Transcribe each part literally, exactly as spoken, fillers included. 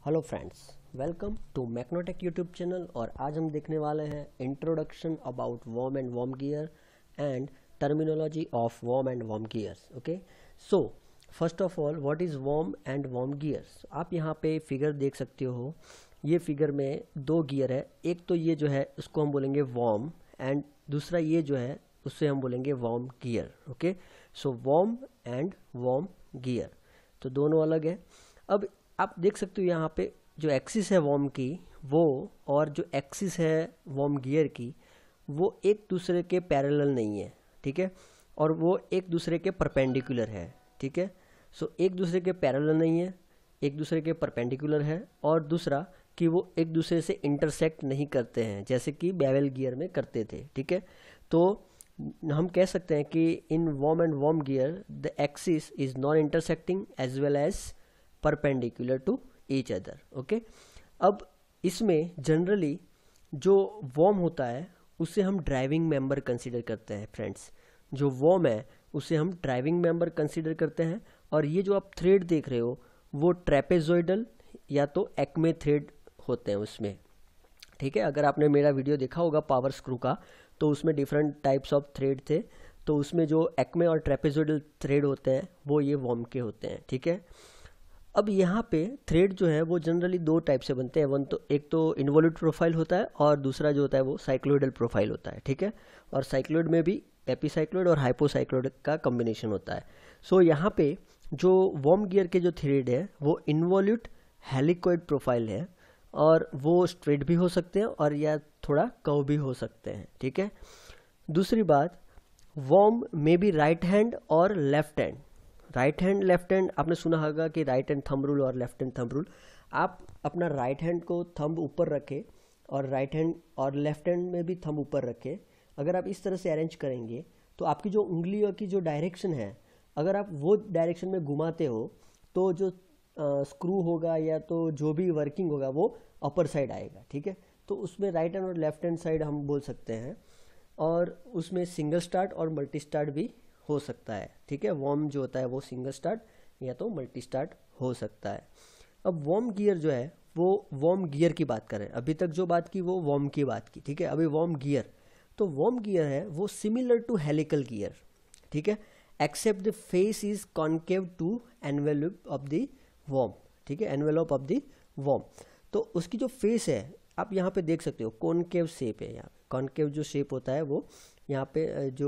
Hello friends, welcome to Macnotech YouTube channel. और आज हम देखने वाले हैं introduction about worm and worm gear and terminology of worm and worm gears. Okay, so first of all what is worm and worm gears. आप यहाँ पे figure देख सकते हो। ये फिगर में दो गियर है, एक तो ये जो है उसको हम बोलेंगे वॉर्म एंड दूसरा ये जो है उससे हम बोलेंगे worm gear. Okay, so worm and worm gear तो दोनों अलग है। अब आप देख सकते हो यहाँ पे जो एक्सिस है वॉर्म की वो और जो एक्सिस है वॉर्म गियर की वो एक दूसरे के पैरेलल नहीं है, ठीक है, और वो एक दूसरे के परपेंडिकुलर है, ठीक है। सो एक दूसरे के पैरेलल नहीं है, एक दूसरे के परपेंडिकुलर है, और दूसरा कि वो एक दूसरे से इंटरसेक्ट नहीं करते हैं जैसे कि बेवल गियर में करते थे, ठीक है। तो हम कह सकते हैं कि in worm and worm gear the axis is non intersecting as well as perpendicular to each other. Okay, अब इसमें जनरली जो वॉर्म होता है उसे हम ड्राइविंग मेंबर कंसीडर करते हैं फ्रेंड्स। जो वॉर्म है उसे हम ड्राइविंग मेंबर कंसीडर करते हैं, और ये जो आप थ्रेड देख रहे हो वो ट्रेपेजोइडल या तो एक्मे थ्रेड होते हैं उसमें, ठीक है। अगर आपने मेरा वीडियो देखा होगा पावर स्क्रू का तो उसमें डिफरेंट टाइप्स ऑफ थ्रेड थे, तो उसमें जो एक्मे और ट्रेपेजोइडल थ्रेड होते हैं वो ये वॉर्म के होते हैं, ठीक है। अब यहाँ पे थ्रेड जो है वो जनरली दो टाइप से बनते हैं। वन तो एक तो इन्वॉल्यूट प्रोफाइल होता है और दूसरा जो होता है वो साइक्लोइडल प्रोफाइल होता है, ठीक है। और साइक्लोइड में भी एपीसाइक्लोइड और हाइपोसाइक्लोइड का कॉम्बिनेशन होता है। सो so, यहाँ पे जो वॉर्म गियर के जो थ्रेड है वो इन्वॉल्यूट हेलिकोइड प्रोफाइल है, और वो स्ट्रेट भी हो सकते हैं और या थोड़ा कर्व भी हो सकते हैं, ठीक है। दूसरी बात, वॉर्म में भी राइट हैंड और left hand. Right hand left hand आपने सुना होगा कि राइट हैंड थंब रूल और लेफ्ट हैंड थंब रूल। आप अपना राइट हैंड को थंब ऊपर रखें और राइट हैंड और लेफ्ट हैंड में भी थंब ऊपर रखें। अगर आप इस तरह से अरेंज करेंगे तो आपकी जो उंगलियों की जो डायरेक्शन है, अगर आप वो डायरेक्शन में घुमाते हो तो जो स्क्रू होगा या तो जो भी वर्किंग होगा वो अपर साइड आएगा, ठीक है। तो उसमें राइट हैंड और लेफ्ट हैंड साइड हम बोल सकते हैं, और उसमें सिंगल स्टार्ट और मल्टी स्टार्ट भी हो सकता है, ठीक है। वॉर्म जो होता है वो सिंगल स्टार्ट या तो मल्टी स्टार्ट हो सकता है। अब वॉर्म गियर जो है वो वॉर्म गियर की बात करें, अभी तक जो बात की वो वॉर्म की बात की, ठीक है। अभी वॉर्म गियर, तो वॉर्म गियर है वो सिमिलर टू हेलिकल गियर, ठीक है, except the face is concave to envelope of the worm, ठीक है, एनवेलप ऑफ द वॉर्म। तो उसकी जो फेस है आप यहाँ पे देख सकते हो कॉन्केव शेप है। यहाँ कॉन्केव जो शेप होता है वो यहाँ पे जो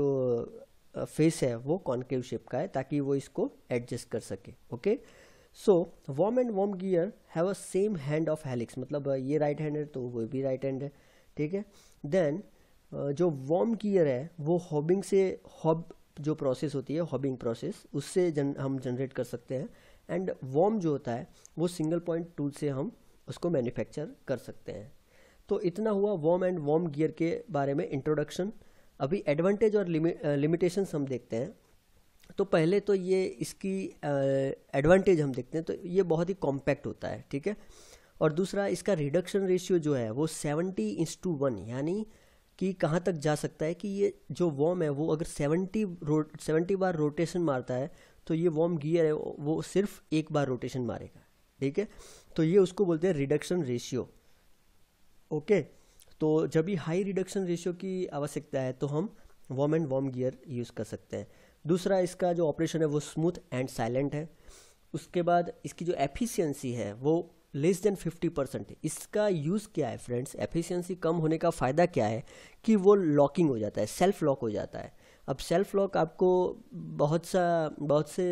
फेस है वो कॉन्केव शेप का है ताकि वो इसको एडजस्ट कर सके। Okay, so worm and worm gear have a same hand of helix, मतलब ये राइट हैंड है तो वो भी राइट हैंड है, ठीक है। देन जो वॉर्म गियर है वो हॉबिंग से, हॉब जो प्रोसेस होती है हॉबिंग प्रोसेस, उससे जन, हम जनरेट कर सकते हैं। एंड वॉर्म जो होता है वो सिंगल पॉइंट टूल से हम उसको मैन्युफैक्चर कर सकते हैं। तो इतना हुआ वॉर्म एंड वॉर्म गियर के बारे में इंट्रोडक्शन। अभी एडवांटेज और लिमिटेशंस हम देखते हैं। तो पहले तो ये इसकी एडवांटेज हम देखते हैं, तो ये बहुत ही कॉम्पैक्ट होता है, ठीक है। और दूसरा इसका रिडक्शन रेशियो जो है वो सेवेंटी इंस टू वन, यानी कि कहाँ तक जा सकता है कि ये जो वॉर्म है वो अगर सेवेंटी रो सेवेंटी बार रोटेशन मारता है तो ये वॉर्म गियर है वो सिर्फ एक बार रोटेशन मारेगा, ठीक है। तो ये उसको बोलते हैं रिडक्शन रेशियो। ओके, तो जब भी हाई रिडक्शन रेशियो की आवश्यकता है तो हम worm and worm gear use कर सकते हैं। दूसरा, इसका जो ऑपरेशन है वो स्मूथ एंड साइलेंट है। उसके बाद इसकी जो एफिशिएंसी है वो लेस देन फिफ्टी परसेंट है। इसका यूज़ क्या है फ्रेंड्स, एफिशिएंसी कम होने का फ़ायदा क्या है कि वो लॉकिंग हो जाता है, सेल्फ लॉक हो जाता है। अब सेल्फ लॉक आपको बहुत सा बहुत से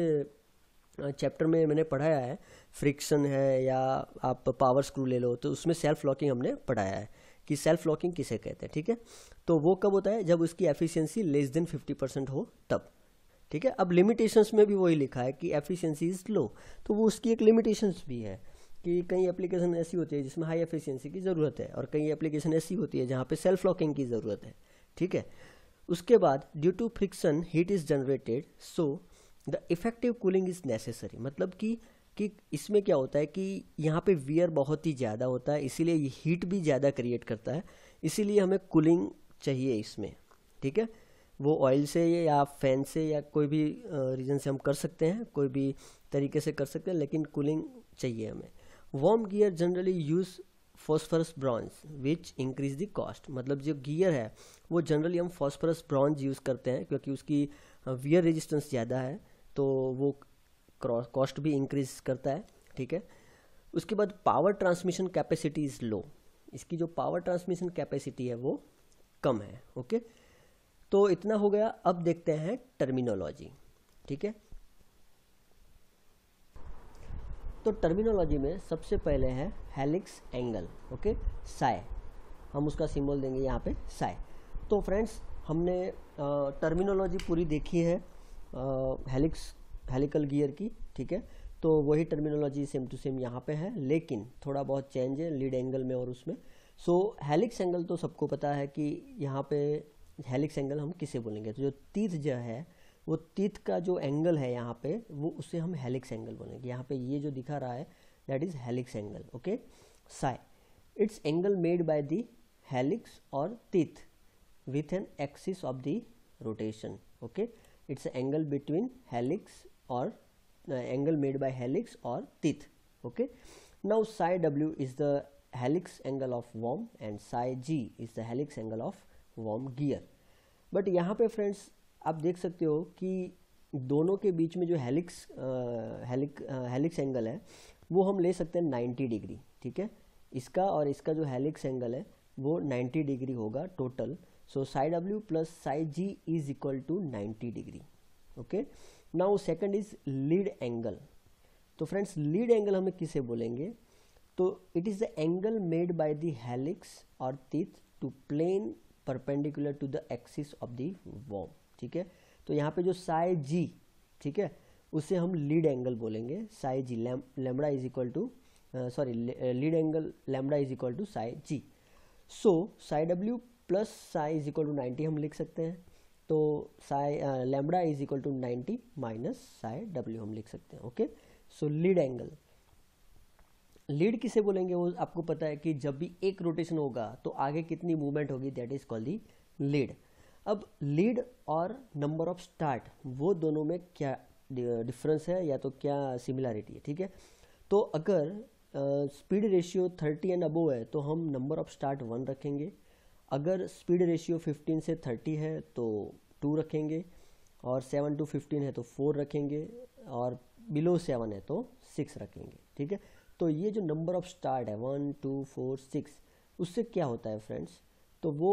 चैप्टर में मैंने पढ़ाया है, फ्रिक्शन है या आप पावर स्क्रू ले लो तो उसमें सेल्फ लॉकिंग हमने पढ़ाया है कि सेल्फ लॉकिंग किसे कहते हैं, ठीक है। तो वो कब होता है, जब उसकी efficiency less than fifty percent हो तब, ठीक है। अब लिमिटेशंस में भी वही लिखा है कि एफिशिएंसी इज लो, तो वो उसकी एक लिमिटेशंस भी है कि कई एप्लीकेशन ऐसी होती है जिसमें हाई एफिशिएंसी की ज़रूरत है और कई एप्लीकेशन ऐसी होती है जहाँ पे सेल्फ लॉकिंग की ज़रूरत है, ठीक है। उसके बाद due to friction heat is generated, so the effective cooling is necessary, मतलब कि कि इसमें क्या होता है कि यहाँ पे वियर बहुत ही ज़्यादा होता है, इसीलिए ये हीट भी ज़्यादा क्रिएट करता है, इसीलिए हमें कूलिंग चाहिए इसमें, ठीक है। वो ऑयल से या फैन से या कोई भी रीजन से हम कर सकते हैं, कोई भी तरीके से कर सकते हैं, लेकिन कूलिंग चाहिए हमें। Worm gear generally use phosphorus bronze which increase the cost, मतलब जो गियर है वो जनरली हम फॉस्फरस ब्रॉन्ज यूज़ करते हैं क्योंकि उसकी वियर रेजिस्टेंस ज़्यादा है, तो वो कॉस्ट भी इंक्रीज करता है, ठीक है। उसके बाद power transmission capacity is low, इसकी जो पावर ट्रांसमिशन कैपेसिटी है वो कम है, ओके। तो इतना हो गया। अब देखते हैं टर्मिनोलॉजी, ठीक है। तो टर्मिनोलॉजी में सबसे पहले है हेलिक्स एंगल, ओके, साई, हम उसका सिंबल देंगे यहाँ पे साई। तो फ्रेंड्स हमने टर्मिनोलॉजी पूरी देखी है हेलिक्स हेलिकल गियर की, ठीक है। तो वही टर्मिनोलॉजी सेम टू सेम यहाँ पे है, लेकिन थोड़ा बहुत चेंज है लीड एंगल में और उसमें। सो हेलिक्स एंगल तो सबको पता है कि यहाँ पे हेलिक्स एंगल हम किसे बोलेंगे, तो जो तीर्थ जो है वो तीर्थ का जो एंगल है यहाँ पे वो उसे हम हेलिक्स एंगल बोलेंगे। यहाँ पे ये जो दिखा रहा है that is helix angle, okay. Psi, it's angle made by the helix और तीर्थ with an axis of the rotation, okay, it's an angle between helix or uh, angle made by helix or teeth, okay. Now psi w is the helix angle of worm and psi g is the helix angle of worm gear. but यहाँ पे friends आप देख सकते हो कि दोनों के बीच में जो हेलिक्स हेलिक हेलिक्स एंगल है वो हम ले सकते हैं नाइन्टी डिग्री, ठीक है। इसका और इसका जो हेलिक्स एंगल है वो नाइन्टी डिग्री होगा total. So psi w plus psi g is equal to ninety degree, okay. Now second is lead angle. तो फ्रेंड्स लीड एंगल हमें किसे बोलेंगे, तो it is the angle made by the helix और teeth to plane perpendicular to the axis of the worm, ठीक है। तो यहाँ पे जो साई जी, ठीक है, उसे हम लीड एंगल बोलेंगे। Psi G lambda is equal to sorry lead angle lambda is equal to psi G. So psi W plus psi is equal to ninety हम लिख सकते हैं। तो psi lambda is equal to ninety minus psi W हम लिख सकते हैं, okay. So lead angle, lead किसे बोलेंगे वो आपको पता है कि जब भी एक रोटेशन होगा तो आगे कितनी मूवमेंट होगी, that is called the lead. अब लीड और नंबर ऑफ स्टार्ट वो दोनों में क्या डिफरेंस है या तो क्या सिमिलरिटी है, ठीक है। तो अगर speed ratio thirty and above है तो हम नंबर ऑफ स्टार्ट वन रखेंगे, अगर स्पीड रेशियो फिफ्टीन से थर्टी है तो टू रखेंगे, और सेवन टू फिफ्टीन है तो फोर रखेंगे, और बिलो सेवन है तो सिक्स रखेंगे, ठीक है। तो ये जो नंबर ऑफ स्टार्ट है वन टू फोर सिक्स, उससे क्या होता है फ्रेंड्स, तो वो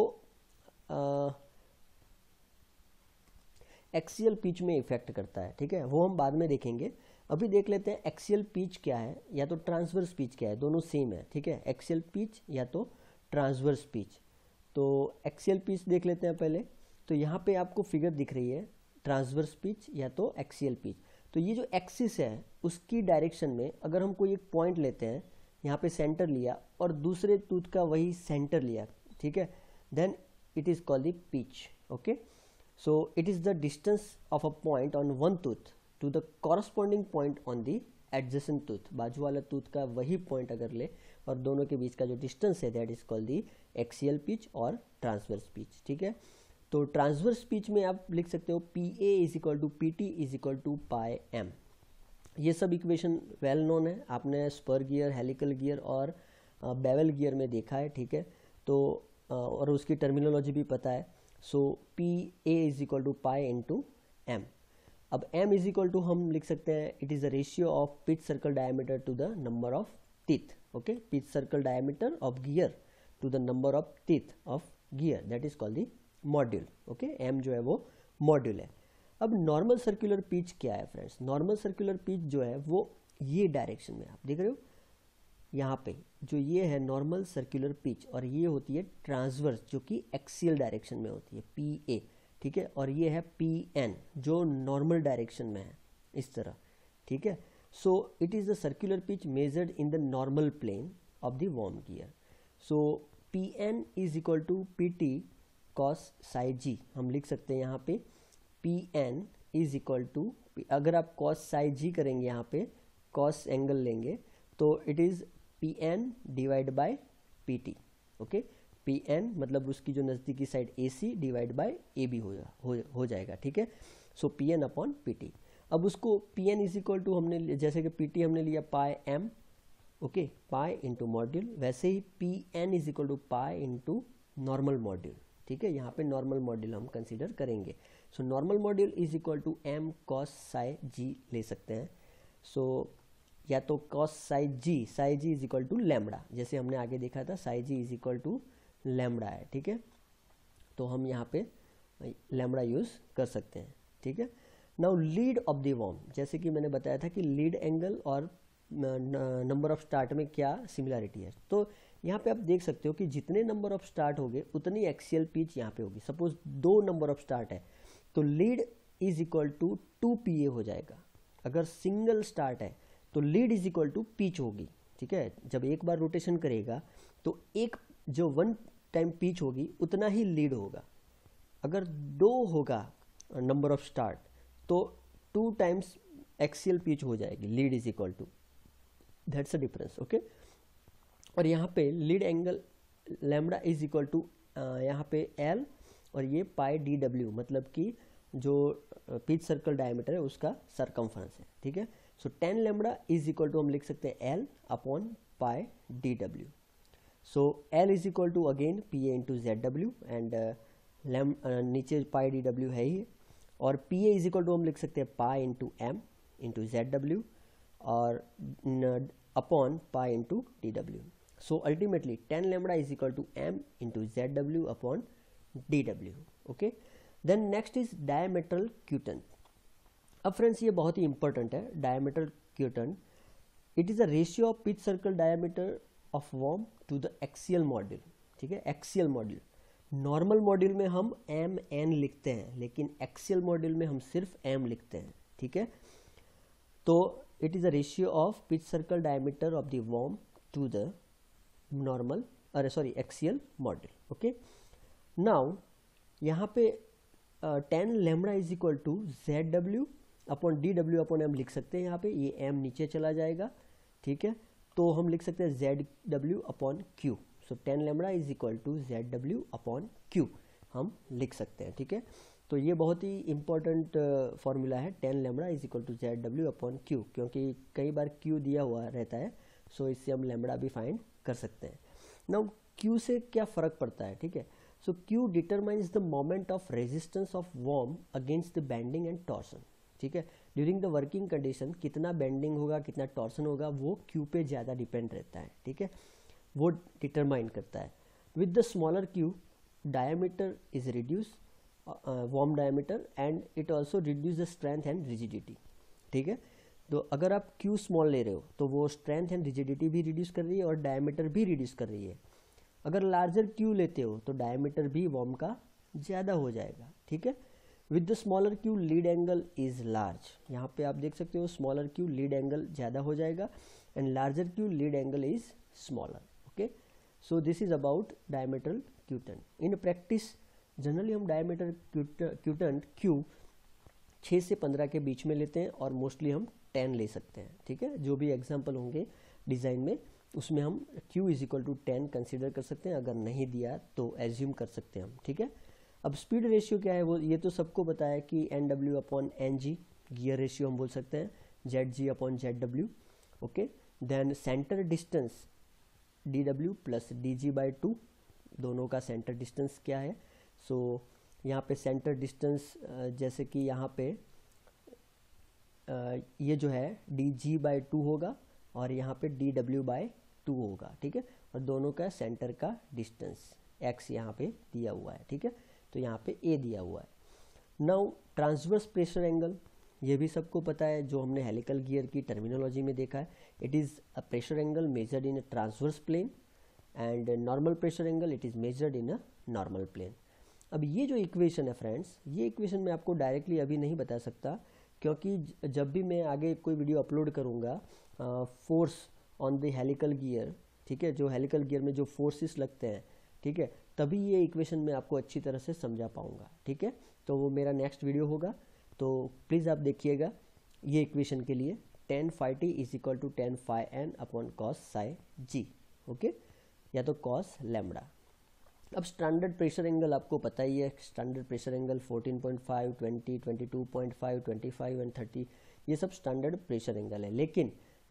एक्सियल पिच में इफेक्ट करता है, ठीक है। वो हम बाद में देखेंगे। अभी देख लेते हैं एक्सियल पिच क्या है या तो ट्रांसवर्स पिच क्या है, दोनों सेम है, ठीक है। एक्सियल पिच या तो ट्रांसवर्स पिच। तो एक्सियल पिच देख लेते हैं पहले। तो यहाँ पे आपको फिगर दिख रही है ट्रांसवर्स पिच या तो एक्सियल पिच। तो ये जो एक्सिस है उसकी डायरेक्शन में अगर हम कोई एक पॉइंट लेते हैं, यहाँ पे सेंटर लिया और दूसरे टूथ का वही सेंटर लिया, ठीक है, then it is called the pitch, okay. So it is the distance of a point on one tooth to the corresponding point on the adjacent tooth, बाजू वाला टूथ का वही पॉइंट अगर ले और दोनों के बीच का जो डिस्टेंस है that is called the axial pitch और ट्रांसवर्स पिच, ठीक है। तो ट्रांसवर्स पिच में आप लिख सकते हो P A is equal to P T is equal to pi M. ये सब इक्वेशन वेल नोन है, आपने स्पर गियर, हेलिकल गियर और बेवल गियर में देखा है, ठीक है। तो और उसकी टर्मिनोलॉजी भी पता है। So P A is equal to pi into M. अब m इज इक्वल टू हम लिख सकते हैं it is the ratio of pitch circle diameter to the number of teeth, okay. Pitch circle diameter of gear to the number of teeth of gear, that is called the module, okay. m जो है वो module है। अब normal circular pitch क्या है friends, normal circular pitch जो है वो ये डायरेक्शन में आप देख रहे हो, यहाँ पे जो ये है नॉर्मल सर्कुलर पिच, और ये होती है ट्रांसवर्स जो कि एक्सियल डायरेक्शन में होती है पी ए, ठीक है। और ये है पी एन जो नॉर्मल डायरेक्शन में है इस तरह, ठीक है। So it is the circular pitch measured in the normal plane of the worm gear. So P N is equal to P T cos psi G हम लिख सकते हैं यहाँ पे। P N is equal to, अगर आप cos psi जी करेंगे यहाँ पे कॉस एंगल लेंगे तो it is P N divide by P T, okay. P N मतलब उसकी जो नज़दीकी side A C divide by A B हो, हो हो जाएगा, ठीक है। So P N upon P T. अब उसको P N is equal to हमने जैसे कि पी टी हमने लिया pi M, okay, pi into module. वैसे ही P N is equal to pi into normal module, ठीक है, यहाँ पे नॉर्मल मॉड्यूल हम कंसीडर करेंगे। So normal module is equal to M cos psi G ले सकते हैं। सो so, या तो cos psi G, psi G is equal to lambda, जैसे हमने आगे देखा था psi G is equal to lambda है, ठीक है, तो हम यहाँ पे लैम्बडा यूज़ कर सकते हैं, ठीक है। Now lead of the worm, जैसे कि मैंने बताया था कि लीड एंगल और नंबर ऑफ स्टार्ट में क्या सिमिलरिटी है, तो यहाँ पे आप देख सकते हो कि जितने नंबर ऑफ स्टार्ट होंगे उतनी एक्सियल पिच यहाँ पे होगी। सपोज दो नंबर ऑफ स्टार्ट है तो lead is equal to two P A हो जाएगा। अगर सिंगल स्टार्ट है तो lead is equal to pitch होगी, ठीक है। जब एक बार रोटेशन करेगा तो एक जो वन टाइम पिच होगी उतना ही लीड होगा। अगर दो होगा नंबर ऑफ स्टार्ट तो टू टाइम्स एक्सियल पिच हो जाएगी, lead is equal to, that's a difference, okay. और यहाँ पे lead angle lambda is equal to यहाँ पे एल और ये पाई डी डब्ल्यू, मतलब कि जो पिच सर्कल डायमीटर है उसका सरकमफ्रेंस है, ठीक है। So tan lambda is equal to हम लिख सकते हैं L upon pi D W. So L is equal to again P A into Z W and लैम नीचे पाई डी डब्ल्यू है ही, और P A is equal to हम लिख सकते हैं pi into M into Z W और upon pi into D W. So ultimately tan lambda is equal to M into Z W upon D W, okay. Then next is diametral quotient. अब friends ये बहुत ही important है, diametral quotient. It is a ratio of pitch circle diameter of worm to the axial module, ठीक है, axial module. Normal module में हम M N लिखते हैं, लेकिन एक्सियल मॉड्यूल में हम सिर्फ एम लिखते हैं, ठीक है। तो it is a ratio of pitch circle diameter of the worm to the normal अरे sorry axial module, okay. Now यहाँ पे tan lambda is equal to Z W upon D W upon M लिख सकते हैं। यहाँ पे ये M नीचे चला जाएगा, ठीक है, तो हम लिख सकते हैं Z W upon Q. So tan lambda is equal to Z W upon Q हम लिख सकते हैं, ठीक है। तो ये बहुत ही इंपॉर्टेंट फॉर्मूला है, tan lambda is equal to Z W upon Q, क्योंकि कई बार क्यू दिया हुआ रहता है, सो इससे हम लैम्बडा भी फाइंड कर सकते हैं। नाउ क्यू से क्या फ़र्क पड़ता है, ठीक है। So Q determines the moment of resistance of worm against the bending and torsion, ठीक है। ड्यूरिंग द वर्किंग कंडीशन कितना बेंडिंग होगा कितना टॉर्सन होगा वो क्यू पे ज़्यादा डिपेंड रहता है, ठीक है, वो डिटरमाइन करता है। With the smaller Q diameter is reduce worm diameter and it also reduce the strength and rigidity, ठीक है। तो अगर आप क्यू स्मॉल ले रहे हो तो वो स्ट्रेंथ एंड रिजिडिटी भी रिड्यूस कर रही है और डायमीटर भी रिड्यूस कर रही है। अगर लार्जर क्यू लेते हो तो डायमीटर भी वॉर्म का ज़्यादा हो जाएगा, ठीक है। With the smaller Q lead angle is large, यहाँ पे आप देख सकते हो स्मॉलर क्यू लीड एंगल ज़्यादा हो जाएगा and larger Q lead angle is smaller, okay. So this is about diametral quotient. In practice generally हम डायमीटर क्यूटन क्यू छः से पंद्रह के बीच में लेते हैं और मोस्टली हम टेन ले सकते हैं, ठीक है। जो भी एग्जाम्पल होंगे डिज़ाइन में उसमें हम q is equal to ten consider कर सकते हैं, अगर नहीं दिया तो एज्यूम कर सकते हैं हम, ठीक है। अब स्पीड रेशियो क्या है वो ये तो सबको बताया कि N W upon N G, gear ratio हम बोल सकते हैं, Z G upon Z W, okay. Then centre distance D W plus D G by two, दोनों का सेंटर डिस्टेंस क्या है। सो so, यहाँ पे सेंटर डिस्टेंस जैसे कि यहाँ पे ये जो है डी जी बाई टू होगा और यहाँ पे डी डब्ल्यू बाई टू होगा, ठीक है, और दोनों का सेंटर का डिस्टेंस x यहाँ पे दिया हुआ है, ठीक है, तो यहाँ पे a दिया हुआ है। नाउ ट्रांसवर्स प्रेशर एंगल, ये भी सबको पता है जो हमने हेलिकल गियर की टर्मिनोलॉजी में देखा है। It is a pressure angle measured in a transverse plane and normal pressure angle it is measured in a normal plane. अब ये जो इक्वेशन है फ्रेंड्स, ये इक्वेशन मैं आपको डायरेक्टली अभी नहीं बता सकता, क्योंकि जब भी मैं आगे कोई वीडियो अपलोड करूँगा force on the helical gear, ठीक है, जो हेलिकल गियर में जो फोर्सेस लगते हैं, ठीक है, तभी ये इक्वेशन मैं आपको अच्छी तरह से समझा पाऊँगा, ठीक है। तो वो मेरा नेक्स्ट वीडियो होगा, तो प्लीज़ आप देखिएगा ये इक्वेशन के लिए tan phi T is equal to tan phi N upon cos psi G, okay, या तो कॉस लैम्बडा। अब स्टैंडर्ड प्रेशर एंगल आपको पता ही है, standard pressure angle fourteen point five, twenty, twenty two point five, twenty five and thirty, ये सब standard pressure angle है। लेकिन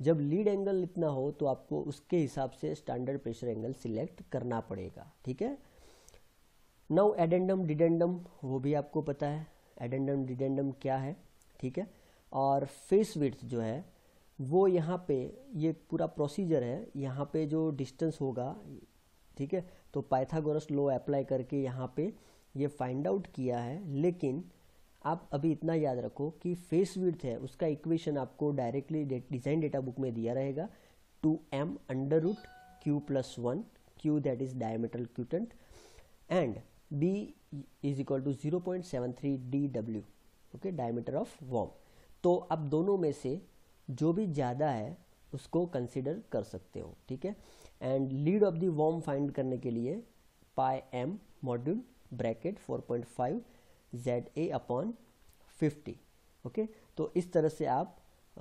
जब लीड एंगल इतना हो तो आपको उसके हिसाब से स्टैंडर्ड प्रेशर एंगल सिलेक्ट करना पड़ेगा, ठीक है। नाउ एडेंडम डिडेंडम वो भी आपको पता है, एडेंडम डिडेंडम क्या है, ठीक है। और फेस विड्थ जो है वो यहाँ पे ये पूरा प्रोसीजर है, यहाँ पे जो डिस्टेंस होगा, ठीक है, तो पाइथागोरस लॉ अप्लाई करके यहाँ पे ये फाइंड आउट किया है। लेकिन आप अभी इतना याद रखो कि फेस विड्थ है उसका इक्वेशन आपको डायरेक्टली डिज़ाइन डेटा बुक में दिया रहेगा, two M under root Q plus one, Q that is diameter quotient and B is equal to zero point seven three D W, okay, diameter of worm. तो आप दोनों में से जो भी ज़्यादा है उसको कंसिडर कर सकते हो, ठीक है। And lead of the worm find करने के लिए pi M module bracket four point five Z A upon fifty, okay. तो इस तरह से आप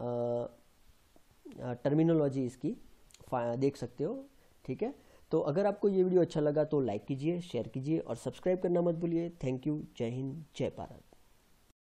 टर्मिनोलॉजी इसकी देख सकते हो, ठीक है। तो अगर आपको ये वीडियो अच्छा लगा तो लाइक कीजिए, शेयर कीजिए और सब्सक्राइब करना मत भूलिए। थैंक यू, जय हिंद, जय भारत।